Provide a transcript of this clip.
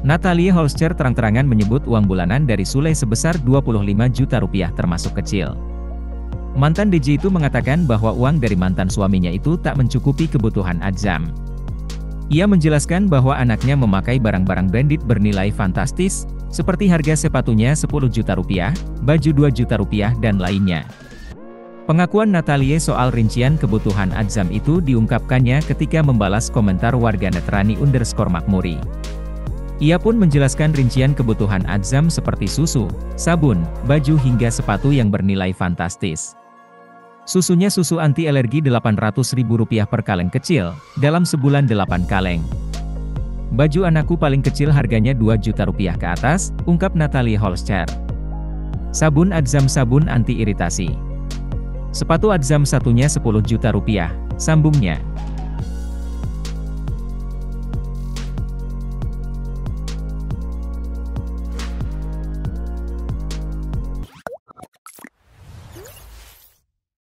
Natalie Holscher terang-terangan menyebut uang bulanan dari Sule sebesar 25 juta rupiah termasuk kecil. Mantan DJ itu mengatakan bahwa uang dari mantan suaminya itu tak mencukupi kebutuhan Azam. Ia menjelaskan bahwa anaknya memakai barang-barang branded bernilai fantastis, seperti harga sepatunya 10 juta rupiah, baju 2 juta rupiah, dan lainnya. Pengakuan Natalie soal rincian kebutuhan Azam itu diungkapkannya ketika membalas komentar warganet Rani_Makmuri. Ia pun menjelaskan rincian kebutuhan Azam seperti susu, sabun, baju hingga sepatu yang bernilai fantastis. Susunya susu anti-alergi Rp800.000 per kaleng kecil, dalam sebulan 8 kaleng. Baju anakku paling kecil harganya 2 juta rupiah ke atas, ungkap Natalie Holscher. Sabun Azam sabun anti-iritasi. Sepatu Azam satunya 10 juta rupiah, sambungnya.